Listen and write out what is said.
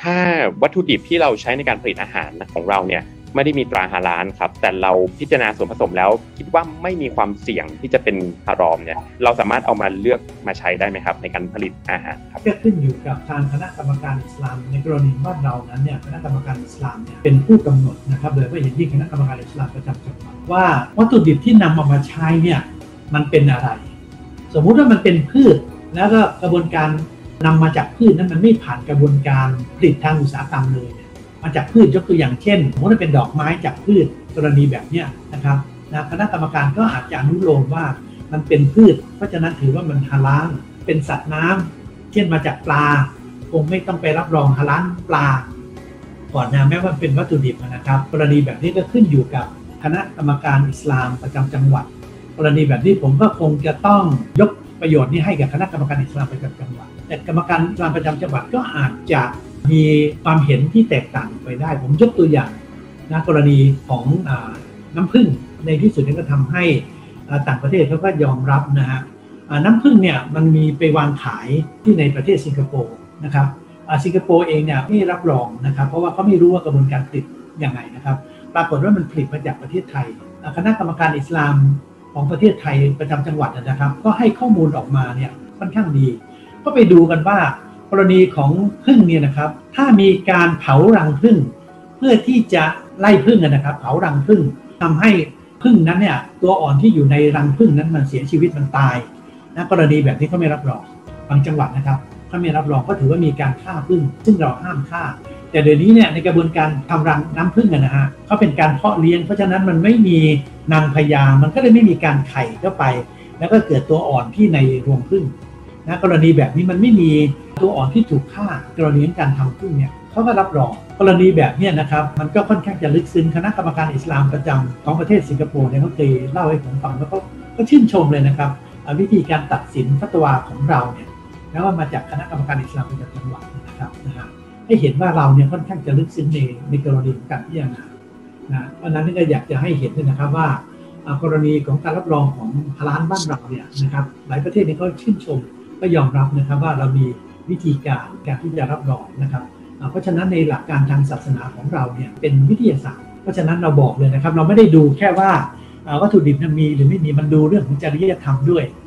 ถ้าวัตถุดิบที่เราใช้ในการผลิตอาหารของเราเนี่ยไม่ได้มีตราฮาลาลครับแต่เราพิจารณาส่วนผสมแล้วคิดว่าไม่มีความเสี่ยงที่จะเป็นฮารอมเนี่ยเราสามารถเอามาเลือกมาใช้ได้ไหมครับในการผลิตอาหารครับก็ขึ้นอยู่กับทางคณะกรรมการอิสลามในกรณีบ้านเรานั้นเนี่ยคณะกรรมการอิสลามเนี่ยเป็นผู้กำหนดนะครับโดยเฉพาะอย่างยิ่งคณะกรรมการอิสลามประจำจังหวัดว่าวัตถุดิบที่นำมาใช้เนี่ยมันเป็นอะไรสมมุติว่ามันเป็นพืชแล้วก็กระบวนการนำมาจากพืชนั้นมันไม่ผ่านกระบวนการผลิตทางอุตสาหกรรมเลยมาจากพืชยกตัวอย่างเช่นสมมติว่าเป็นดอกไม้จากพืชกรณีแบบนี้นะครับคณะกรรมการก็อาจจะอนุโลมว่ามันเป็นพืชเพราะฉะนั้นถือว่ามันฮาลาลเป็นสัตว์น้ำเช่นมาจากปลาคงไม่ต้องไปรับรองฮาลาลปลาก่อนนะแม้ว่าเป็นวัตถุดิบนะครับกรณีแบบนี้ก็ขึ้นอยู่กับคณะกรรมการอิสลามประจำจังหวัดกรณีแบบนี้ผมก็คงจะต้องยกประโยชน์นี้ให้กับคณะกรรมการอิสลามประจำจังหวัดแต่กรรมการอิสลามประจำจังหวัดก็อาจจะมีความเห็นที่แตกต่างไปได้ผมยกตัวอย่างนะกรณีของน้ำผึ้งในที่สุดนี้ก็ทำให้ต่างประเทศเขาก็ยอมรับนะฮะน้ำผึ้งเนี่ยมันมีไปวางขายที่ในประเทศสิงคโปร์นะครับสิงคโปร์เองเนี่ยไม่รับรองนะครับเพราะว่าเขาไม่รู้ว่ากระบวนการผลิตยังไงนะครับปรากฏว่ามันผลิตมาจากประเทศไทยคณะกรรมการอิสลามของประเทศไทยประจำจังหวัดนะครับก็ให้ข้อมูลออกมาเนี่ยค่อนข้างดีก็ไปดูกันว่ากรณีของผึ้งเนี่ยนะครับถ้ามีการเผารังผึ้งเพื่อที่จะไล่ผึ้งนะครับเผารังผึ้งทำให้ผึ้งนั้นเนี่ยตัวอ่อนที่อยู่ในรังผึ้งนั้นมันเสียชีวิตมันตายนะกรณีแบบนี้เขาไม่รับรองบางจังหวัดนะครับเขาไม่รับรองก็ถือว่ามีการฆ่าผึ้งซึ่งเราห้ามฆ่าแต่เดี๋ยวนี้เนี่ยในกระบวนการทำรังน้ำผึ้งนะฮะเขาเป็นการเพาะเลี้ยงเพราะฉะนั้นมันไม่มีนางพญามันก็เลยไม่มีการไข่เข้าไปแล้วก็เกิดตัวอ่อนที่ในรวงผึ้งนะกรณีแบบนี้มันไม่มีตัวอ่อนที่ถูกฆ่ากรณีการทำผึ้งเนี่ยเขาก็รับรองกรณีแบบนี้นะครับมันก็ค่อนข้างจะลึกซึ้งคณะกรรมการอิสลามประจำของประเทศสิงคโปร์เนี่ยเขาเคยเล่าให้ผมฟังแล้วก็ชื่นชมเลยนะครับวิธีการตัดสินฟัตวาของเราเนี่ยแล้วว่ามาจากคณะกรรมการอิสลามประจำจังหวัดนะครับให้เห็นว่าเราเนี่ยค่อนข้างจะลึกซึ้งในกรณีของการพิจารณาเพราะนั้นก็อยากจะให้เห็นด้วยนะครับว่ากรณีของการรับรองของฮาลาลบ้านเราเนี่ยนะครับหลายประเทศนี่ก็ชื่นชมก็ยอมรับนะครับว่าเรามีวิธีการที่จะรับรองนะครับเพราะฉะนั้นในหลักการทางศาสนาของเราเนี่ยเป็นวิทยาศาสตร์เพราะฉะนั้นเราบอกเลยนะครับเราไม่ได้ดูแค่ว่าวัตถุดิบมีหรือไม่มีมันดูเรื่องของจริยธรรมด้วย